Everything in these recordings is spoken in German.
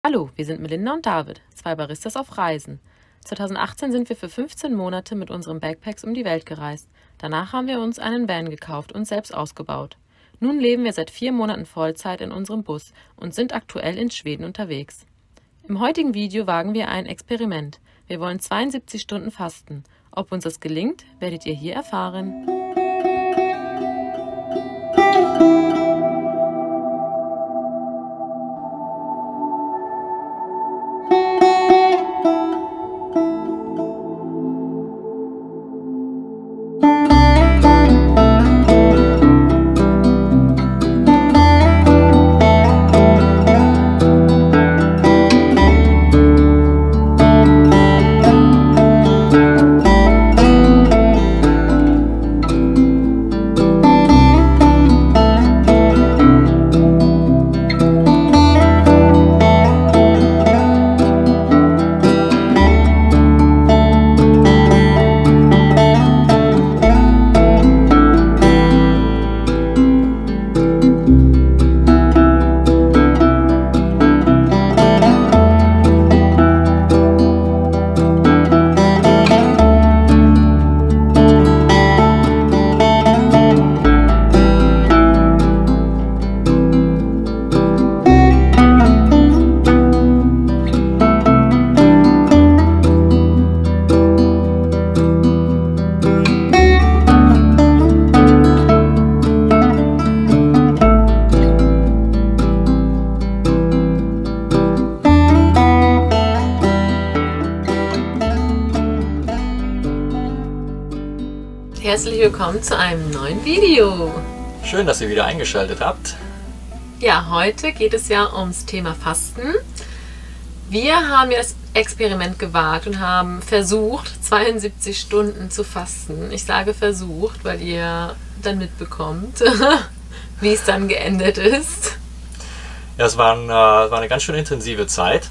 Hallo, wir sind Melinda und David, zwei Baristas auf Reisen. 2018 sind wir für 15 Monate mit unseren Backpacks um die Welt gereist. Danach haben wir uns einen Van gekauft und selbst ausgebaut. Nun leben wir seit 4 Monaten Vollzeit in unserem Bus und sind aktuell in Schweden unterwegs. Im heutigen Video wagen wir ein Experiment. Wir wollen 72 Stunden fasten. Ob uns das gelingt, werdet ihr hier erfahren. Herzlich willkommen zu einem neuen Video. Schön, dass ihr wieder eingeschaltet habt. Ja, heute geht es ja ums Thema Fasten. Wir haben ja das Experiment gewagt und haben versucht, 72 Stunden zu fasten. Ich sage versucht, weil ihr dann mitbekommt, wie es dann geendet ist. Ja, es war eine ganz schön intensive Zeit.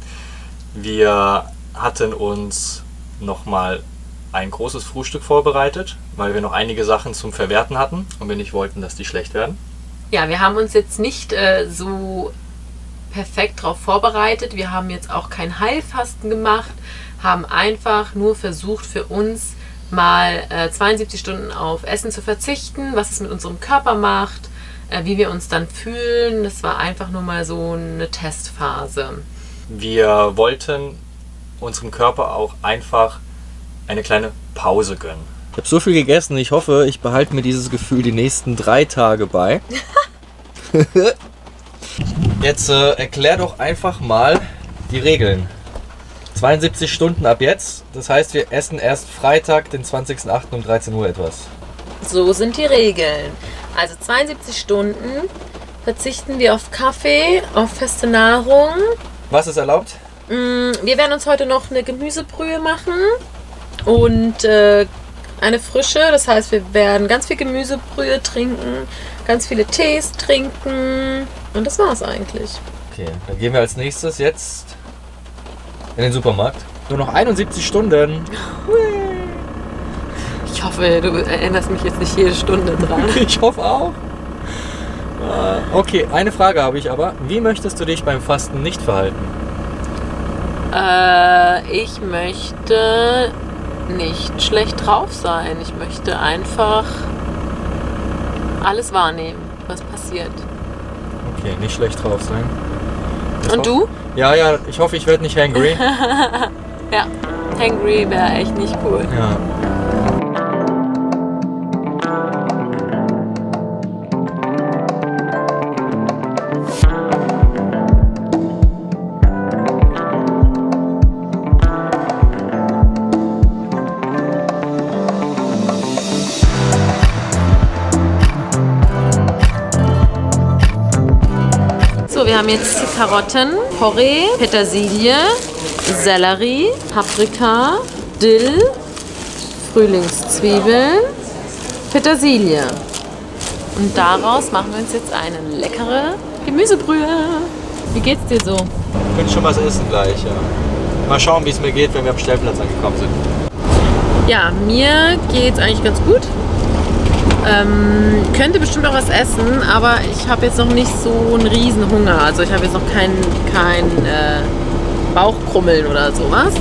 Wir hatten uns nochmal ein großes Frühstück vorbereitet, weil wir noch einige Sachen zum Verwerten hatten und wir nicht wollten, dass die schlecht werden. Ja, wir haben uns jetzt nicht so perfekt darauf vorbereitet. Wir haben jetzt auch kein Heilfasten gemacht, haben einfach nur versucht, für uns mal 72 Stunden auf Essen zu verzichten, was es mit unserem Körper macht, wie wir uns dann fühlen. Das war einfach nur mal so eine Testphase. Wir wollten unserem Körper auch einfach eine kleine Pause gönnen. Ich habe so viel gegessen, ich hoffe, ich behalte mir dieses Gefühl die nächsten 3 Tage bei. Jetzt erklär doch einfach mal die Regeln. 72 Stunden ab jetzt, das heißt, wir essen erst Freitag, den 20.08. um 13 Uhr etwas. So sind die Regeln. Also 72 Stunden verzichten wir auf Kaffee, auf feste Nahrung. Was ist erlaubt? Wir werden uns heute noch eine Gemüsebrühe machen. Und eine frische, das heißt, wir werden ganz viel Gemüsebrühe trinken, ganz viele Tees trinken und das war's eigentlich. Okay, dann gehen wir als nächstes jetzt in den Supermarkt. Nur noch 71 Stunden. Ich hoffe, du erinnerst mich jetzt nicht jede Stunde dran. Ich hoffe auch. Okay, eine Frage habe ich aber. Wie möchtest du dich beim Fasten nicht verhalten? Ich möchte nicht schlecht drauf sein. Ich möchte einfach alles wahrnehmen, was passiert. Okay, nicht schlecht drauf sein. Und du? Ja, ich hoffe, ich werde nicht hangry. Ja, hangry wäre echt nicht cool. Ja. Wir haben jetzt Karotten, Porree, Petersilie, Sellerie, Paprika, Dill, Frühlingszwiebeln, Petersilie. Und daraus machen wir uns jetzt eine leckere Gemüsebrühe. Wie geht's dir so? Ich könnte schon was essen gleich, ja. Mal schauen, wie es mir geht, wenn wir am Stellplatz angekommen sind. Ja, mir geht's eigentlich ganz gut. Könnte bestimmt auch was essen, aber ich habe jetzt noch nicht so einen riesen Hunger. Also ich habe jetzt noch kein Bauchkrummeln oder sowas.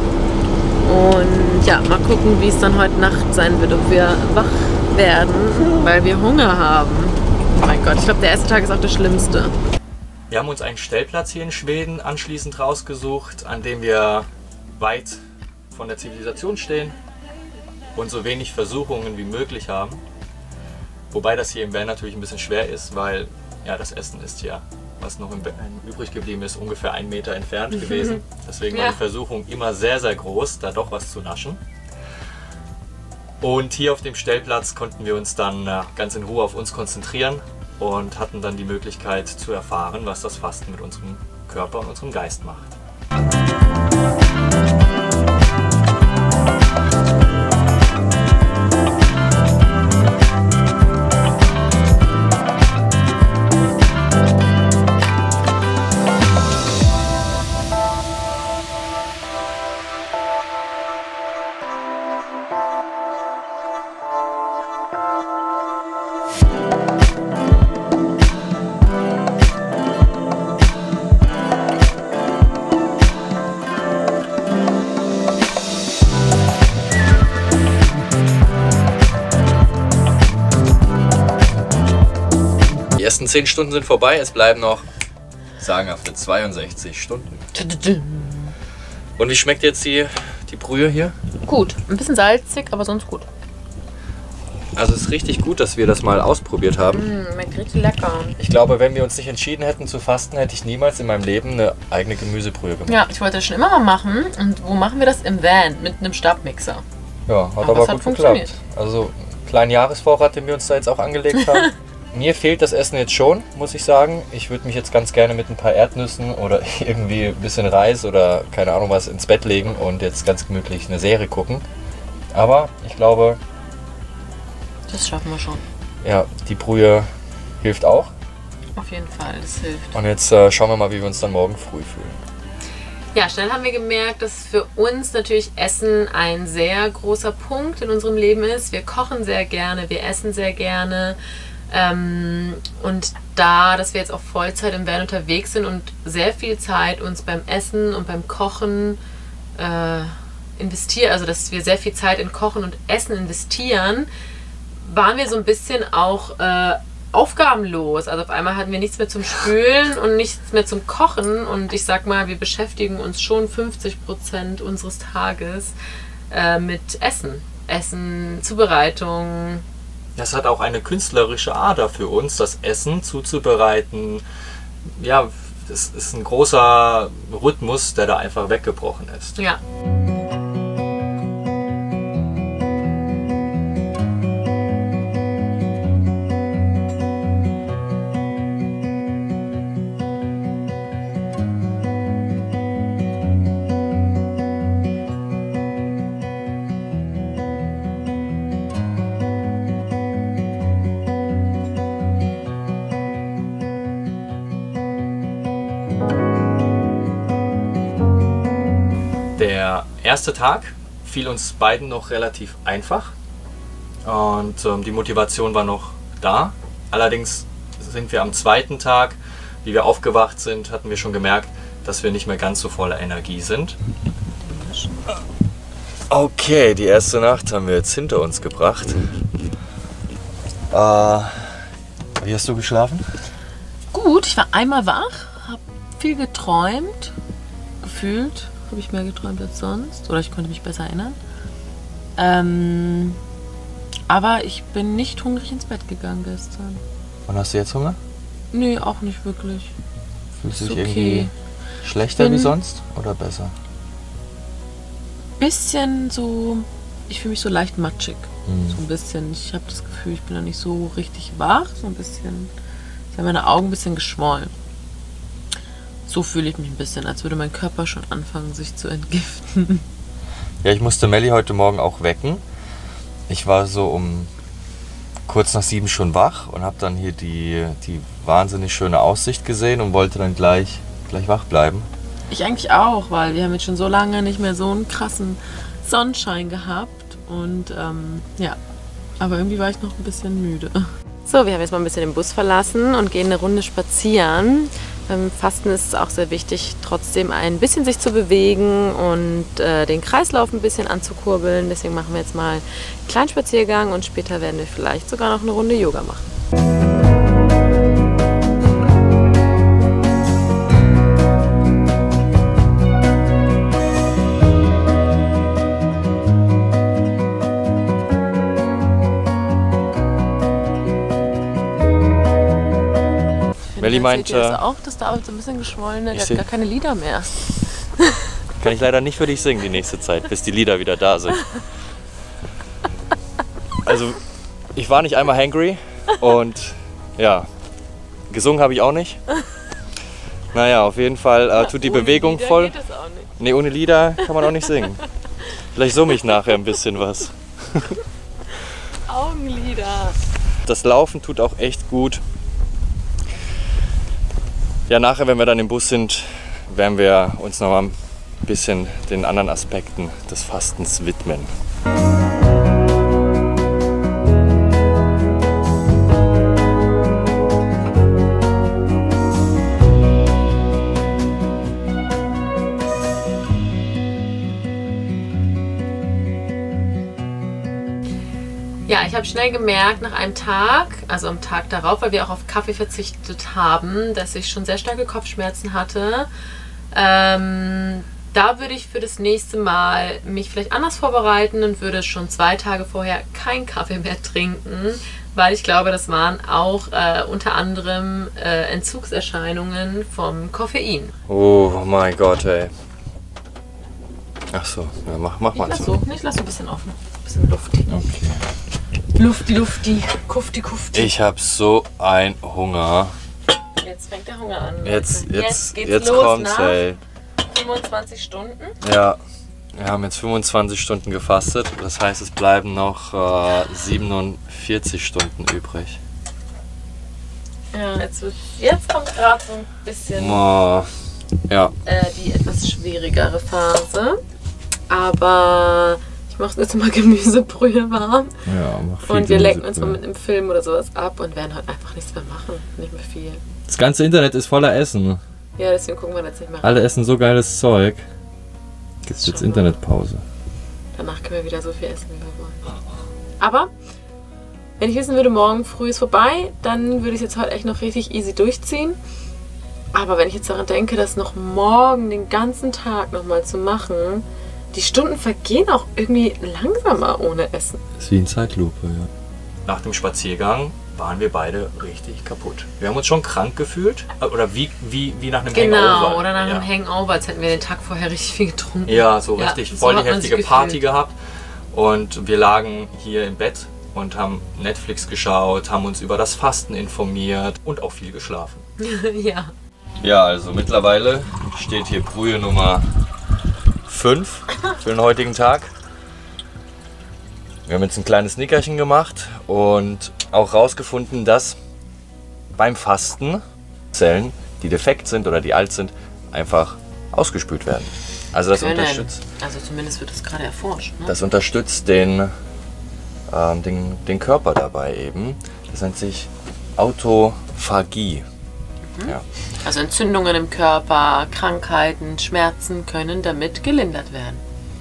Und ja, mal gucken, wie es dann heute Nacht sein wird, ob wir wach werden, weil wir Hunger haben. Oh mein Gott, ich glaube, der erste Tag ist auch der schlimmste. Wir haben uns einen Stellplatz hier in Schweden anschließend rausgesucht, an dem wir weit von der Zivilisation stehen und so wenig Versuchungen wie möglich haben. Wobei das hier im Van natürlich ein bisschen schwer ist, weil ja, das Essen ist ja, was noch im Van übrig geblieben ist, ungefähr 1 Meter entfernt gewesen. Deswegen war die Versuchung immer sehr, sehr groß, da doch was zu naschen. Und hier auf dem Stellplatz konnten wir uns dann ganz in Ruhe auf uns konzentrieren und hatten dann die Möglichkeit zu erfahren, was das Fasten mit unserem Körper und unserem Geist macht. Die ersten 10 Stunden sind vorbei, es bleiben noch sagenhafte 62 Stunden. Und wie schmeckt jetzt die Brühe hier? Gut, ein bisschen salzig, aber sonst gut. Also es ist richtig gut, dass wir das mal ausprobiert haben. Schmeckt richtig lecker. Ich glaube, wenn wir uns nicht entschieden hätten zu fasten, hätte ich niemals in meinem Leben eine eigene Gemüsebrühe gemacht. Ja, ich wollte das schon immer mal machen. Und wo machen wir das? Im Van mit einem Stabmixer. Ja, hat aber gut geklappt. Also einen kleinen Jahresvorrat, den wir uns da jetzt auch angelegt haben. Mir fehlt das Essen jetzt schon, muss ich sagen. Ich würde mich jetzt ganz gerne mit ein paar Erdnüssen oder irgendwie ein bisschen Reis oder keine Ahnung was ins Bett legen und jetzt ganz gemütlich eine Serie gucken. Aber ich glaube, das schaffen wir schon. Ja, die Brühe hilft auch. Auf jeden Fall, das hilft. Und jetzt schauen wir mal, wie wir uns dann morgen früh fühlen. Ja, schnell haben wir gemerkt, dass für uns natürlich Essen ein sehr großer Punkt in unserem Leben ist. Wir kochen sehr gerne, wir essen sehr gerne. Und dass wir jetzt auch Vollzeit im Van unterwegs sind und sehr viel Zeit uns beim Essen und beim Kochen investieren, also dass wir sehr viel Zeit in Kochen und Essen investieren, waren wir so ein bisschen auch aufgabenlos. Also auf einmal hatten wir nichts mehr zum Spülen und nichts mehr zum Kochen. Und ich sag mal, wir beschäftigen uns schon 50% unseres Tages mit Essen. Essen, Zubereitung. Das hat auch eine künstlerische Ader für uns, das Essen zuzubereiten. Ja, das ist ein großer Rhythmus, der da einfach weggebrochen ist. Ja. Der erste Tag fiel uns beiden noch relativ einfach und die Motivation war noch da. Allerdings sind wir am zweiten Tag, wie wir aufgewacht sind, hatten wir schon gemerkt, dass wir nicht mehr ganz so voller Energie sind. Okay, die erste Nacht haben wir jetzt hinter uns gebracht. Wie hast du geschlafen? Gut, ich war einmal wach, habe viel geträumt, gefühlt. Habe ich mehr geträumt als sonst. Oder ich konnte mich besser erinnern. Aber ich bin nicht hungrig ins Bett gegangen gestern. Und hast du jetzt Hunger? Nee, auch nicht wirklich. Fühlst du Ist dich okay. irgendwie schlechter wie sonst oder besser? Bisschen so, ich fühle mich so leicht matschig. So ein bisschen. Ich habe das Gefühl, ich bin noch nicht so richtig wach. So ein bisschen. Ich habe meine Augen ein bisschen geschwollen. So fühle ich mich ein bisschen, als würde mein Körper schon anfangen, sich zu entgiften. Ja, ich musste Melli heute Morgen auch wecken. Ich war so um kurz nach 7 schon wach und habe dann hier die wahnsinnig schöne Aussicht gesehen und wollte dann gleich wach bleiben. Ich eigentlich auch, weil wir haben jetzt schon so lange nicht mehr so einen krassen Sonnenschein gehabt. Und ja, Aber irgendwie war ich noch ein bisschen müde. So, wir haben jetzt mal ein bisschen den Bus verlassen und gehen eine Runde spazieren. Beim Fasten ist es auch sehr wichtig, trotzdem ein bisschen sich zu bewegen und den Kreislauf ein bisschen anzukurbeln. Deswegen machen wir jetzt mal einen kleinen Spaziergang und später werden wir vielleicht sogar noch eine Runde Yoga machen. Melli meinte auch, dass David so ein bisschen geschwollen ist. Der hat gar keine Lieder mehr. Kann ich leider nicht für dich singen die nächste Zeit, bis die Lieder wieder da sind. Also, ich war nicht einmal hangry und ja, gesungen habe ich auch nicht. Naja, auf jeden Fall tut die Bewegung Lieder voll. geht das auch nicht. Nee, ohne Lieder kann man auch nicht singen. Vielleicht summe ich nachher ein bisschen was. Augenlider. Das Laufen tut auch echt gut. Ja, nachher, wenn wir dann im Bus sind, werden wir uns noch mal ein bisschen den anderen Aspekten des Fastens widmen. Ja, ich habe schnell gemerkt, nach einem Tag, also am Tag darauf, weil wir auch auf Kaffee verzichtet haben, dass ich schon sehr starke Kopfschmerzen hatte. Da würde ich für das nächste Mal mich vielleicht anders vorbereiten und würde schon 2 Tage vorher keinen Kaffee mehr trinken, weil ich glaube, das waren auch unter anderem Entzugserscheinungen vom Koffein. Oh mein Gott, ey. Ach so, ja, mach mal Lass zu. so, ich lasse ein bisschen offen, ein bisschen Lufti. Okay. Lufti, Kufti. Ich habe so einen Hunger. Jetzt fängt der Hunger an. Jetzt geht's los, kommt's, nach ey. 25 Stunden. Ja, wir haben jetzt 25 Stunden gefastet. Das heißt, es bleiben noch 47 Stunden übrig. Ja, jetzt kommt gerade so ein bisschen Oh, ja. die etwas schwierigere Phase. Aber ich mache jetzt mal Gemüsebrühe warm. Ja, mach viel Und wir lenken uns Gemüsebrühe. mal mit einem Film oder sowas ab und werden heute einfach nichts mehr machen. Nicht mehr viel. Das ganze Internet ist voller Essen. Ja, deswegen gucken wir jetzt nicht mehr rein. Alle essen so geiles Zeug. Gibt's jetzt Schon mal. Internetpause. Danach können wir wieder so viel essen, wie wir wollen. Aber wenn ich wissen würde, morgen früh ist vorbei, dann würde ich es jetzt heute echt noch richtig easy durchziehen. Aber wenn ich jetzt daran denke, das noch morgen den ganzen Tag nochmal zu machen, die Stunden vergehen auch irgendwie langsamer ohne Essen. Ist wie in Zeitlupe, ja. Nach dem Spaziergang waren wir beide richtig kaputt. Wir haben uns schon krank gefühlt. Oder wie nach einem Hangover. Genau, oder nach ja. einem Hangover, als hätten wir den Tag vorher richtig viel getrunken. Ja, so Ja, richtig so voll die hat man sich heftige Party gefühlt. gehabt. Und wir lagen hier im Bett und haben Netflix geschaut, haben uns über das Fasten informiert und auch viel geschlafen. Ja. Ja, also mittlerweile steht hier Brühe Nummer 5 für den heutigen Tag. Wir haben jetzt ein kleines Nickerchen gemacht und auch rausgefunden, dass beim Fasten Zellen, die defekt sind oder die alt sind, einfach ausgespült werden. Also das unterstützt, Also zumindest wird das gerade erforscht. Ne? das unterstützt den Körper dabei eben. Das nennt sich Autophagie. Ja. Also Entzündungen im Körper, Krankheiten, Schmerzen können damit gelindert werden.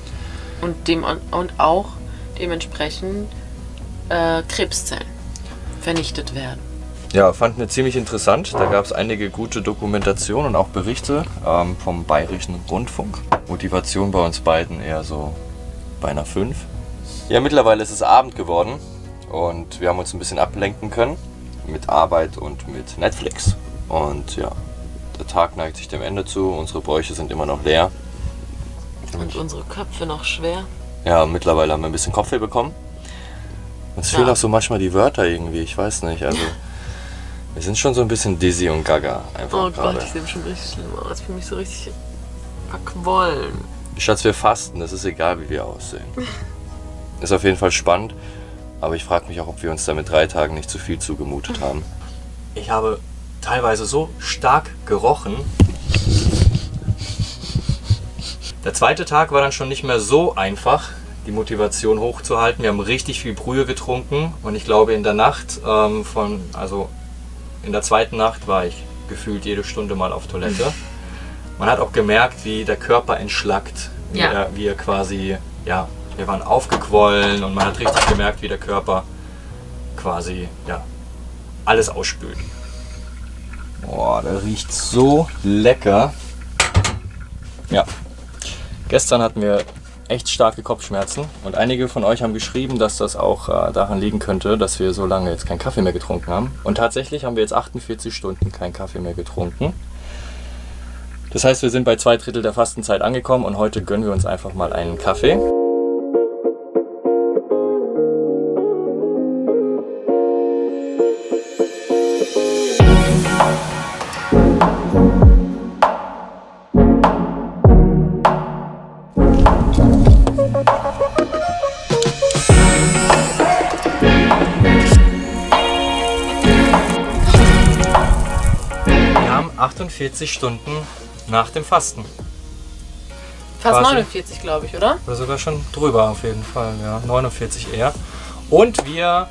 Und auch dementsprechend Krebszellen vernichtet werden. Ja, fanden wir ziemlich interessant. Da gab es einige gute Dokumentationen und auch Berichte vom Bayerischen Rundfunk. Motivation bei uns beiden eher so bei einer 5. Ja, mittlerweile ist es Abend geworden und wir haben uns ein bisschen ablenken können mit Arbeit und mit Netflix. Und ja, der Tag neigt sich dem Ende zu, unsere Bäuche sind immer noch leer. Und unsere Köpfe noch schwer. Ja, mittlerweile haben wir ein bisschen Kopfweh bekommen. Uns fehlen auch so manchmal die Wörter irgendwie, ich weiß nicht. Also wir sind schon so ein bisschen dizzy und gaga einfach Oh gerade. Gott, ich sehe schon richtig schlimm aus. Ich fühle mich so richtig verquollen. Schatz, wir fasten, es ist egal, wie wir aussehen. Ist auf jeden Fall spannend, aber ich frage mich auch, ob wir uns da mit 3 Tagen nicht zu viel zugemutet haben. Ich habe teilweise so stark gerochen. Der zweite Tag war dann schon nicht mehr so einfach. die Motivation hochzuhalten. Wir haben richtig viel Brühe getrunken und ich glaube in der Nacht, also in der zweiten Nacht war ich gefühlt jede Stunde mal auf Toilette. Man hat auch gemerkt, wie der Körper entschlackt, wie er quasi, ja, wir waren aufgequollen und man hat richtig gemerkt, wie der Körper quasi, ja, alles ausspült. Boah, der riecht so lecker. Ja, gestern hatten wir echt starke Kopfschmerzen und einige von euch haben geschrieben, dass das auch daran liegen könnte, dass wir so lange jetzt keinen Kaffee mehr getrunken haben. Und tatsächlich haben wir jetzt 48 Stunden keinen Kaffee mehr getrunken. Das heißt, wir sind bei 2/3 der Fastenzeit angekommen und heute gönnen wir uns einfach mal einen Kaffee. Wir haben 48 Stunden nach dem Fasten. Fast Quasi 49, glaube ich, oder? Oder sogar schon drüber auf jeden Fall, ja. 49 eher. Und wir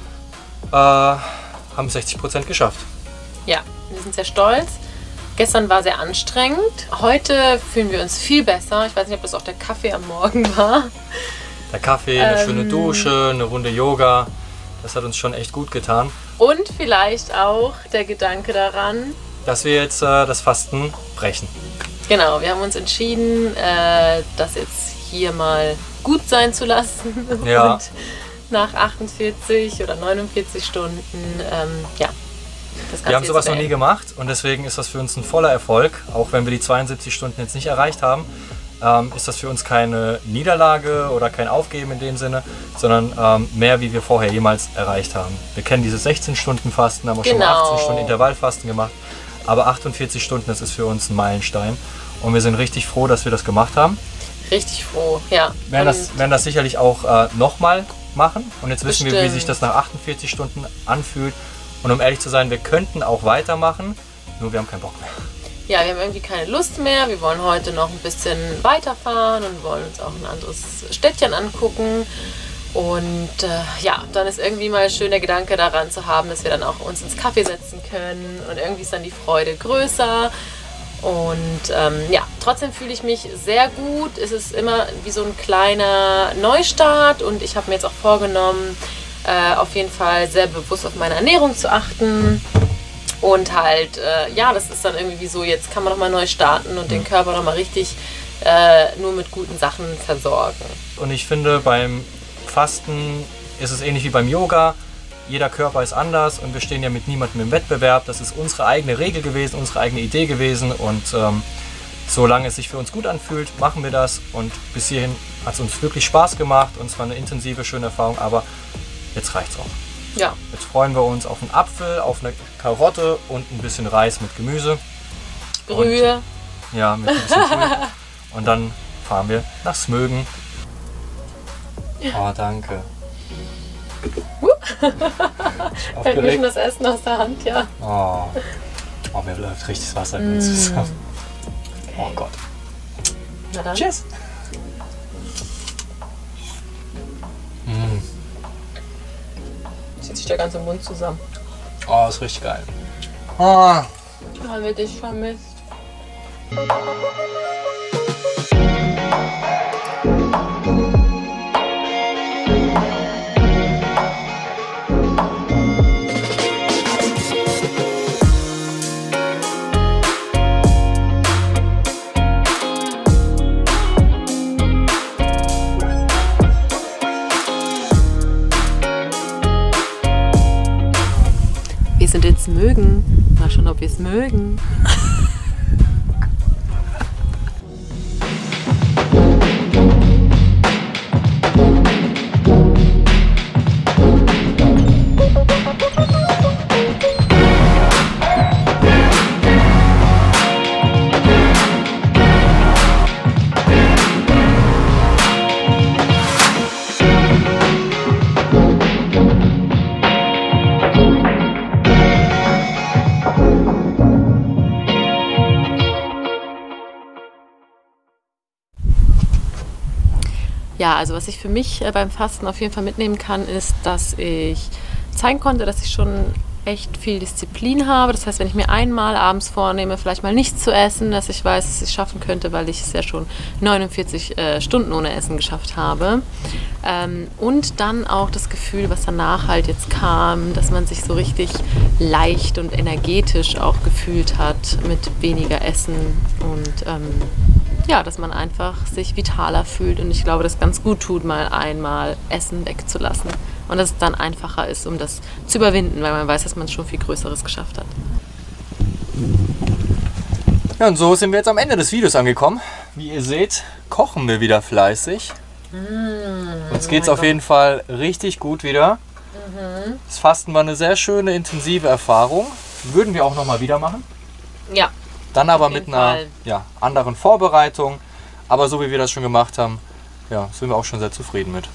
haben 60% geschafft. Ja, wir sind sehr stolz. Gestern war sehr anstrengend. Heute fühlen wir uns viel besser. Ich weiß nicht, ob das auch der Kaffee am Morgen war. Der Kaffee, eine schöne Dusche, eine Runde Yoga. Das hat uns schon echt gut getan. Und vielleicht auch der Gedanke daran, dass wir jetzt das Fasten brechen. Genau, wir haben uns entschieden, das jetzt hier mal gut sein zu lassen. Ja. Und nach 48 oder 49 Stunden, ja. Das Ganze Wir haben sowas jetzt noch nie gemacht und deswegen ist das für uns ein voller Erfolg. Auch wenn wir die 72 Stunden jetzt nicht erreicht haben, ist das für uns keine Niederlage oder kein Aufgeben in dem Sinne, sondern mehr, wie wir vorher jemals erreicht haben. Wir kennen diese 16 Stunden Fasten, haben auch schon mal 18 Stunden Intervallfasten gemacht. Aber 48 Stunden, das ist für uns ein Meilenstein. Und wir sind richtig froh, dass wir das gemacht haben. Richtig froh, ja. Wir werden das sicherlich auch nochmal machen. Und jetzt wissen wir, wie sich das nach 48 Stunden anfühlt. Und um ehrlich zu sein, wir könnten auch weitermachen, nur wir haben keinen Bock mehr. Ja, wir haben irgendwie keine Lust mehr. Wir wollen heute noch ein bisschen weiterfahren und wollen uns auch ein anderes Städtchen angucken. Und ja, dann ist irgendwie mal schön der Gedanke daran zu haben, dass wir dann auch uns ins Café setzen können. Und irgendwie ist dann die Freude größer. Und ja, trotzdem fühle ich mich sehr gut. Es ist immer wie so ein kleiner Neustart. Und ich habe mir jetzt auch vorgenommen, auf jeden Fall sehr bewusst auf meine Ernährung zu achten. Und halt, ja, das ist dann irgendwie so, jetzt kann man nochmal neu starten und den Körper nochmal richtig nur mit guten Sachen versorgen. Und ich finde, beim Fasten ist es ähnlich wie beim Yoga. Jeder Körper ist anders und wir stehen ja mit niemandem im Wettbewerb. Das ist unsere eigene Regel gewesen, unsere eigene Idee gewesen. Und solange es sich für uns gut anfühlt, machen wir das. Und bis hierhin hat es uns wirklich Spaß gemacht und es war eine intensive, schöne Erfahrung. Aber jetzt reicht's auch. Ja. Jetzt freuen wir uns auf einen Apfel, auf eine Karotte und ein bisschen Reis mit Gemüse. Brühe. Und, ja, mit ein bisschen Brühe. Und dann fahren wir nach Smögen. Oh, danke. Fällt mir schon das Essen aus der Hand, ja. Oh, mir läuft richtig das Wasser mit uns zusammen. Oh Gott. Na dann. Tschüss. Zieht sich der ganze Mund zusammen. Oh, ist richtig geil. Oh. Haben wir dich vermisst. Wir sind jetzt mögen. Mal schauen, ob wir es mögen. Ja, also was ich für mich beim Fasten auf jeden Fall mitnehmen kann, ist, dass ich zeigen konnte, dass ich schon echt viel Disziplin habe. Das heißt, wenn ich mir einmal abends vornehme, vielleicht mal nichts zu essen, dass ich weiß, dass ich es schaffen könnte, weil ich es ja schon 49 Stunden ohne Essen geschafft habe. Und dann auch das Gefühl, was danach halt jetzt kam, dass man sich so richtig leicht und energetisch auch gefühlt hat mit weniger Essen und ja, dass man einfach sich vitaler fühlt. Und ich glaube, das ganz gut tut, mal einmal Essen wegzulassen. Und dass es dann einfacher ist, um das zu überwinden, weil man weiß, dass man schon viel Größeres geschafft hat. Ja, und so sind wir jetzt am Ende des Videos angekommen. Wie ihr seht, kochen wir wieder fleißig. Uns geht es auf jeden Fall richtig gut wieder. Das Fasten war eine sehr schöne, intensive Erfahrung. Würden wir auch nochmal wieder machen. Ja. Dann aber mit einer anderen Vorbereitung. Aber so wie wir das schon gemacht haben, ja, sind wir auch schon sehr zufrieden mit.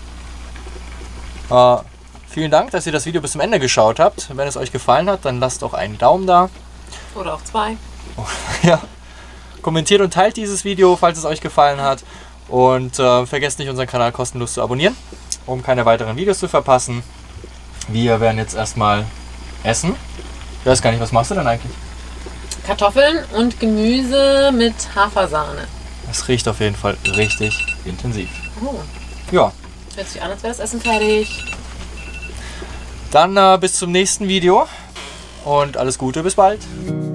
Vielen Dank, dass ihr das Video bis zum Ende geschaut habt. Wenn es euch gefallen hat, dann lasst doch einen Daumen da. Oder auch 2. Ja. Kommentiert und teilt dieses Video, falls es euch gefallen hat. Und vergesst nicht, unseren Kanal kostenlos zu abonnieren, um keine weiteren Videos zu verpassen. Wir werden jetzt erstmal essen. Ich weiß gar nicht, was machst du denn eigentlich? Kartoffeln und Gemüse mit Hafersahne. Es riecht auf jeden Fall richtig intensiv. Oh. Ja. Hört sich an, als wäre das Essen fertig. Dann bis zum nächsten Video und alles Gute, bis bald.